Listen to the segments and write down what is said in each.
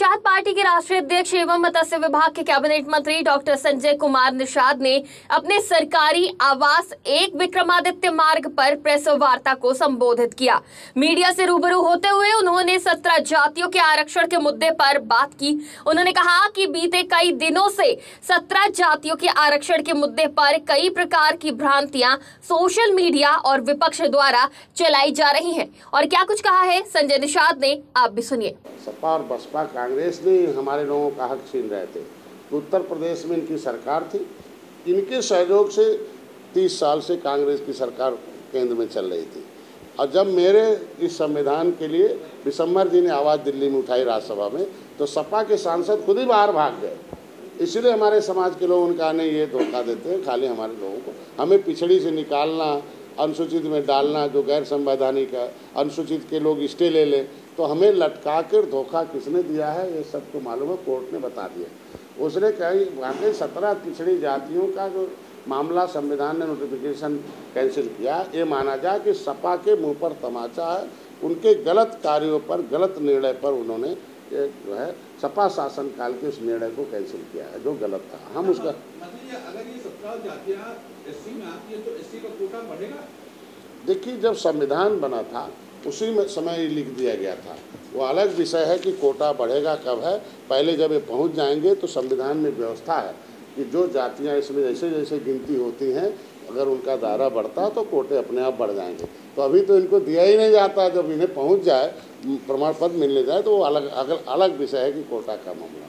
Nishad party के राष्ट्रीय अध्यक्ष एवं मत्स्य विभाग के कैबिनेट मंत्री डॉक्टर संजय कुमार निषाद ने अपने सरकारी आवास 1 विक्रमादित्य मार्ग पर प्रेस वार्ता को संबोधित किया। मीडिया से रूबरू होते हुए उन्होंने 17 जातियों के आरक्षण के मुद्दे पर बात की। उन्होंने कहा कि बीते कई दिनों से 17 जातियों के आरक्षण के मुद्दे पर कई प्रकार की भ्रांतियां सोशल मीडिया और विपक्ष द्वारा चलाई जा रही हैं। और क्या कुछ कहा है संजय निषाद ने, आप भी सुनिए। सपा और बसपा कांग्रेस ने हमारे लोगों का हक छीन रहे थे। उत्तर प्रदेश में इनकी सरकार थी, इनके सहयोग से 30 साल से कांग्रेस की सरकार केंद्र में चल रही थी। और जब मेरे इस संविधान के लिए विशंबर जी ने आवाज़ दिल्ली में उठाई राज्यसभा में, तो सपा के सांसद खुद ही बाहर भाग गए। इसलिए हमारे समाज के लोग उनका ने ये धोखा देते हैं खाली हमारे लोगों को। हमें पिछड़ी से निकालना, अनुसूचित में डालना, जो गैर संवैधानिक है, अनुसूचित के लोग स्टे ले लें, तो हमें लटका कर धोखा किसने दिया है ये सबको मालूम है, कोर्ट ने बता दिया। उसने कही वाकई 17 पिछड़ी जातियों का जो मामला संविधान ने नोटिफिकेशन कैंसिल किया, ये माना जाए कि सपा के मुंह पर तमाचा है। उनके गलत कार्यों पर, गलत निर्णय पर उन्होंने जो है सपा शासन काल के उस निर्णय को कैंसिल किया है जो गलत था। हम उसका अगर ये 17 जातियां एससी में आती है तो एससी का कोटा बढ़ेगा। देखिए, जब संविधान बना था उसी में समय ये लिख दिया गया था। वो अलग विषय है कि कोटा बढ़ेगा कब है। पहले जब ये पहुंच जाएंगे तो संविधान में व्यवस्था है कि जो जातियां इसमें जैसे जैसे गिनती होती हैं, अगर उनका दायरा बढ़ता तो कोटे अपने आप बढ़ जाएंगे। तो अभी तो इनको दिया ही नहीं जाता। जब इन्हें पहुंच जाए, प्रमाण पत्र मिलने जाए, तो वो अलग विषय है कि कोटा का मामला।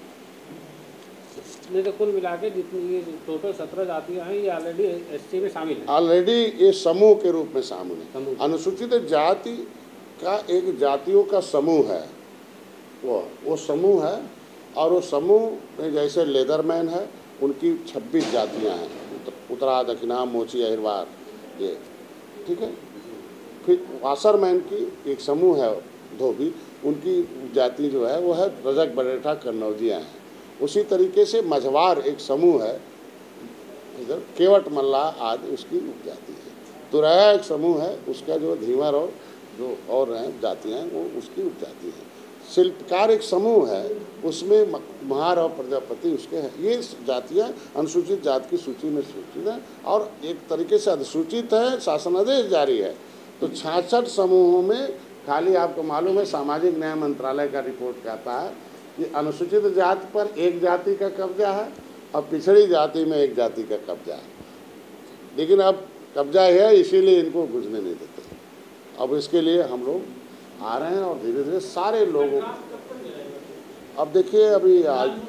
नहीं तो कुल मिला के जितनी टोटल 17 जातियां हैं ये ऑलरेडी एससी में शामिल है। ऑलरेडी ये समूह के रूप में शामिल है। अनुसूचित जाति का एक जातियों का समूह है, वो समूह है। और वो समूह में जैसे लेदरमैन है, उनकी 26 जातियां हैं, उत्तरा, दक्षिणा, मोची, अहिरवार, ये ठीक है। फिर वासरमैन की एक समूह है, धोबी, उनकी जाति जो है वो है रजक, बरेठा, कन्नौजिया हैं। उसी तरीके से मझवार एक समूह है, इधर केवट, मल्ला आदि उसकी उपजाति है। तुरैया एक समूह है, उसका जो धीवर और जो और हैं जातियाँ हैं वो उसकी उपजाति है। शिल्पकार एक समूह है, उसमें महार और प्रजापति उसके हैं। ये जातियाँ अनुसूचित जाति की सूची में सूचित है और एक तरीके से अधिसूचित है, शासनादेश जारी है। तो 66 समूहों में खाली आपको मालूम है सामाजिक न्याय मंत्रालय का रिपोर्ट कहता है कि अनुसूचित जाति पर एक जाति का कब्जा है और पिछड़ी जाति में एक जाति का कब्जा है। लेकिन अब कब्जा है, इसीलिए इनको घुसने नहीं देते। अब इसके लिए हम लोग आ रहे हैं और धीरे धीरे सारे लोगों को। अब देखिए, अभी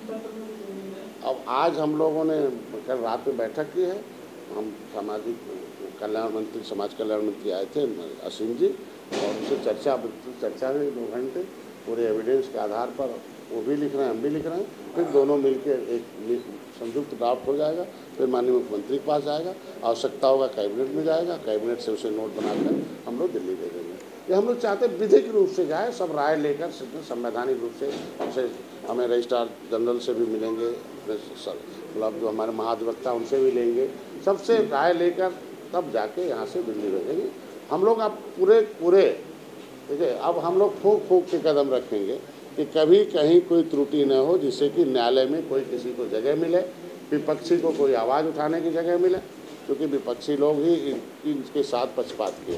आज हम लोगों ने कल रात में बैठक की है। हम सामाजिक कल्याण मंत्री, समाज कल्याण मंत्री आए थे, असीम जी, और उनसे चर्चा में 2 घंटे पूरे एविडेंस के आधार पर वो भी लिख रहे हैं, हम भी लिख रहे हैं। फिर दोनों मिलकर एक संयुक्त ड्राफ्ट हो जाएगा, फिर माननीय मुख्यमंत्री के पास जाएगा, आवश्यकता होगा कैबिनेट में जाएगा, कैबिनेट से उसे नोट बनाकर हम लोग दिल्ली दे देंगे। ये हम लोग चाहते विधिक रूप से जाए, सब राय लेकर संवैधानिक रूप से। हमसे हमें रजिस्ट्रार जनरल से भी मिलेंगे, मतलब जो हमारे महाधिवक्ता उनसे भी लेंगे, सबसे राय लेकर तब जाके यहाँ से दिल्ली भेजेंगे हम लोग। अब पूरे ठीक है, अब हम लोग फूंक के कदम रखेंगे कि कभी कहीं कोई त्रुटि न हो, जिससे कि न्यायालय में कोई किसी को जगह मिले, विपक्षी को कोई आवाज़ उठाने की जगह मिले, क्योंकि विपक्षी लोग ही इनके साथ पक्षपात किया।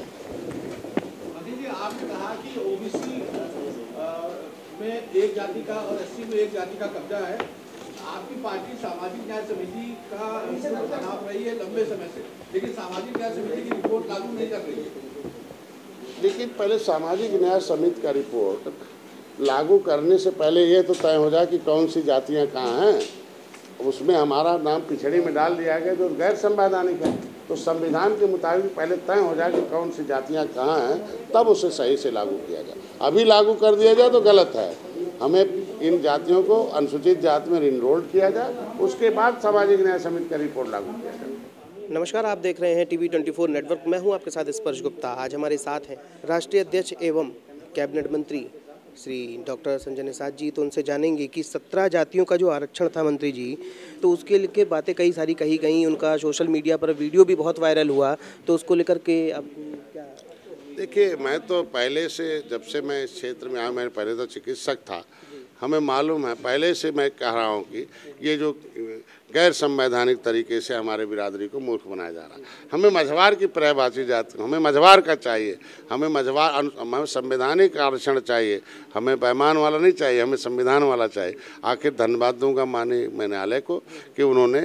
आपने कहा कि ओबीसी में एक जाति का और एससी में एक जाति का कब्जा है। आपकी पार्टी सामाजिक न्याय समिति का बनाव रही है लंबे समय से, लेकिन सामाजिक न्याय समिति की रिपोर्ट लागू नहीं कर रही है। लेकिन पहले सामाजिक न्याय समिति का रिपोर्ट लागू करने से पहले ये तो तय हो जाए कि कौन सी जातियाँ कहाँ हैं। उसमें हमारा नाम पिछड़ी में डाल दिया गया जो गैर संवैधानिक है। तो संविधान के मुताबिक पहले तय हो जाए कि कौन सी जातियाँ कहाँ हैं, तब उसे सही से लागू किया जाए। अभी लागू कर दिया जाए तो गलत है। हमें इन जातियों को अनुसूचित जाति में इनरोल्ड किया जाए, उसके बाद सामाजिक न्याय समिति का रिपोर्ट लागू किया जाए। नमस्कार, आप देख रहे हैं टीवी 24 नेटवर्क। मैं हूं आपके साथ स्पर्श गुप्ता। आज हमारे साथ हैं राष्ट्रीय अध्यक्ष एवं कैबिनेट मंत्री श्री डॉक्टर संजय निषाद जी। तो उनसे जानेंगे कि 17 जातियों का जो आरक्षण था मंत्री जी, तो उसके लेके बातें कई सारी कही गई। उनका सोशल मीडिया पर वीडियो भी बहुत वायरल हुआ, तो उसको लेकर के अब क्या? देखिए, मैं तो पहले से, जब से मैं इस क्षेत्र में आया, मैं पहले तो चिकित्सक था हमें मालूम है, पहले से मैं कह रहा हूँ कि ये जो गैर संवैधानिक तरीके से हमारे बिरादरी को मूर्ख बनाया जा रहा है। हमें मझवार की पर्यायवाची जाति, हमें मझवार का चाहिए, हमें मझवार, हमें संवैधानिक आरक्षण चाहिए, हमें पैमान वाला नहीं चाहिए, हमें संविधान वाला चाहिए। आखिर धन्यवाद दूंगा माननीय न्यायालय को कि उन्होंने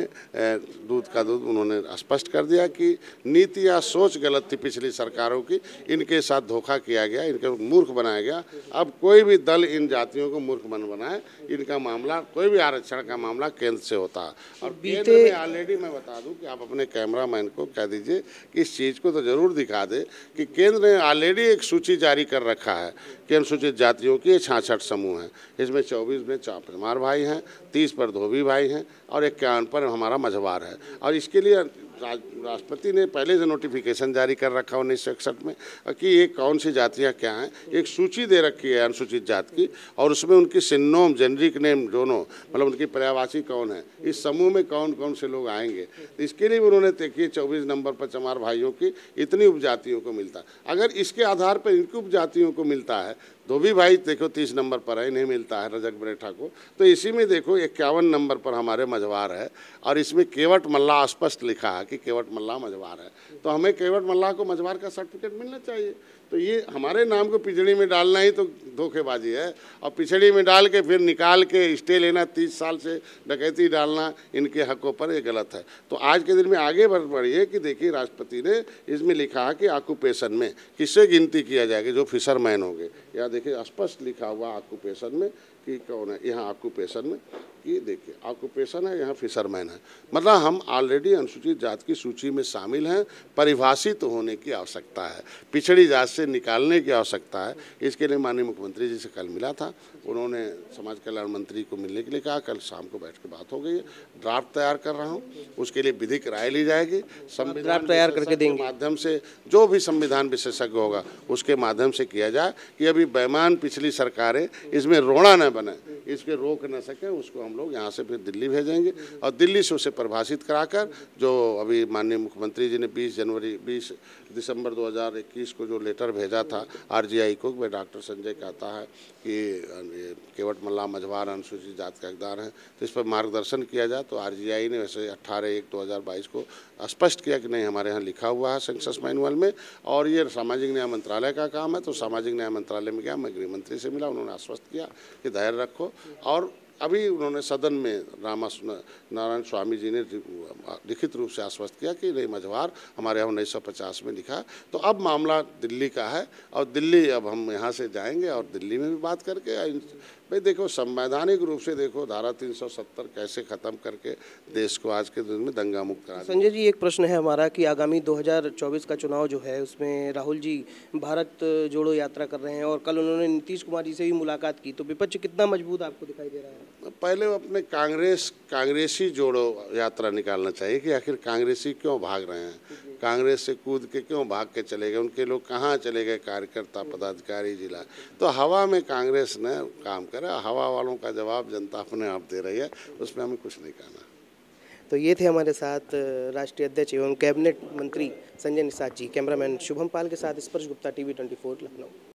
दूध का दूध उन्होंने स्पष्ट कर दिया कि नीति या सोच गलत थी पिछली सरकारों की, इनके साथ धोखा किया गया, इनको मूर्ख बनाया गया। अब कोई भी दल इन जातियों को मूर्ख बनाए, इनका मामला, कोई भी आरक्षण का मामला केंद्र से होता है। और केंद्र में ऑलरेडी मैं बता दूं कि आप अपने कैमरामैन को कह दीजिए कि इस चीज़ को तो जरूर दिखा दे कि केंद्र ने ऑलरेडी एक सूची जारी कर रखा है कि अनुसूचित जातियों के 66 समूह हैं। इसमें 24 में चमार भाई हैं, 30 पर धोबी भाई हैं और 51 पर हमारा मझवार है। और इसके लिए राष्ट्रपति ने पहले से नोटिफिकेशन जारी कर रखा 1961 में कि ये कौन सी जातियां क्या हैं, एक सूची दे रखी है अनुसूचित जाति की, और उसमें उनकी सिन्नोम, जेनरिक नेम दोनों, मतलब उनकी पर्यायवाची कौन है, इस समूह में कौन कौन से लोग आएंगे। तो इसके लिए उन्होंने देखिए 24 नंबर पर चमार भाइयों की इतनी उपजातियों को मिलता है। अगर इसके आधार पर इनकी उपजातियों को मिलता है, धोबी भाई देखो 30 नंबर पर है, नहीं मिलता है रजक बरेठा को, तो इसी में देखो 51 नंबर पर हमारे मझवार है और इसमें केवट मल्ला स्पष्ट लिखा है कि केवट मल्ला मझवार है। तो हमें केवट मल्ला को मझवार का सर्टिफिकेट मिलना चाहिए। तो ये हमारे नाम को पिछड़ी में डालना ही तो धोखेबाजी है, और पिछड़ी में डाल के फिर निकाल के स्टे लेना, 30 साल से डकैती डालना इनके हकों पर, ये गलत है। तो आज के दिन में आगे बढ़िए कि देखिए राष्ट्रपति ने इसमें लिखा है कि ऑक्यूपेशन में किससे गिनती किया जाएगा, जो फिशरमैन होंगे। या देखिए स्पष्ट लिखा हुआ ऑक्यूपेशन में कि कौन है, यहाँ ऑक्यूपेशन में कि देखिए ऑक्यूपेशन है, यहाँ फिशरमैन है। मतलब हम ऑलरेडी अनुसूचित जाति की सूची में शामिल हैं, परिभाषित होने की आवश्यकता है, पिछड़ी जाति से निकालने की आवश्यकता है। इसके लिए माननीय मुख्यमंत्री जी से कल मिला था, उन्होंने समाज कल्याण मंत्री को मिलने के लिए कहा। कल शाम को बैठ के बात हो गई है, ड्राफ्ट तैयार कर रहा हूँ, उसके लिए विधिक राय ली जाएगी। संविधान तैयार करके देंगे माध्यम से, जो भी संविधान विशेषज्ञ होगा उसके माध्यम से किया जाए कि अभी बेईमान पिछली सरकारें इसमें रोड़ा न बने, इसके रोक न सके, उसको हम लोग यहाँ से फिर दिल्ली भेजेंगे और दिल्ली से उसे परिभाषित कराकर, जो अभी माननीय मुख्यमंत्री जी ने 20 दिसंबर 2021 को जो लेटर भेजा था RGI को, वह डॉक्टर संजय कहता है कि केवट मल्ला मझवार अनुसूचित जाति का हकदार हैं, तो इस पर मार्गदर्शन किया जाए। तो RGI ने वैसे 18/1/2022 को स्पष्ट किया कि नहीं, हमारे यहाँ लिखा हुआ है सेंसस मैनुअल में, और ये सामाजिक न्याय मंत्रालय का काम है। तो सामाजिक न्याय मंत्रालय में गया, मैं गृह मंत्री से मिला, उन्होंने आश्वस्त किया कि धैर्य रखो। और अभी उन्होंने सदन में नारायण स्वामी जी ने लिखित रूप से आश्वस्त किया कि नहीं, मझवार हमारे यहाँ 1950 में लिखा। तो अब मामला दिल्ली का है और दिल्ली अब हम यहाँ से जाएंगे और दिल्ली में भी बात करके, भाई देखो संवैधानिक रूप से देखो धारा 370 कैसे ख़त्म करके देश को आज के दिन में दंगा मुक्त करा। संजय जी, एक प्रश्न है हमारा कि आगामी 2024 का चुनाव जो है उसमें राहुल जी भारत जोड़ो यात्रा कर रहे हैं और कल उन्होंने नीतीश कुमार जी से भी मुलाकात की, तो विपक्ष कितना मजबूत आपको दिखाई दे रहा है? पहले वो अपने कांग्रेसी जोड़ो यात्रा निकालना चाहिए कि आखिर कांग्रेसी क्यों भाग रहे हैं, कांग्रेस से कूद के क्यों भाग के चले गए, उनके लोग कहाँ चले गए, कार्यकर्ता पदाधिकारी जिला। तो हवा में कांग्रेस ने काम करा, हवा वालों का जवाब जनता अपने आप दे रही है, उसमें हमें कुछ नहीं कहना। तो ये थे हमारे साथ राष्ट्रीय अध्यक्ष एवं कैबिनेट मंत्री संजय निषाद जी। कैमरामैन शुभम पाल के साथ स्पर्श गुप्ता, TV 24 लखनऊ।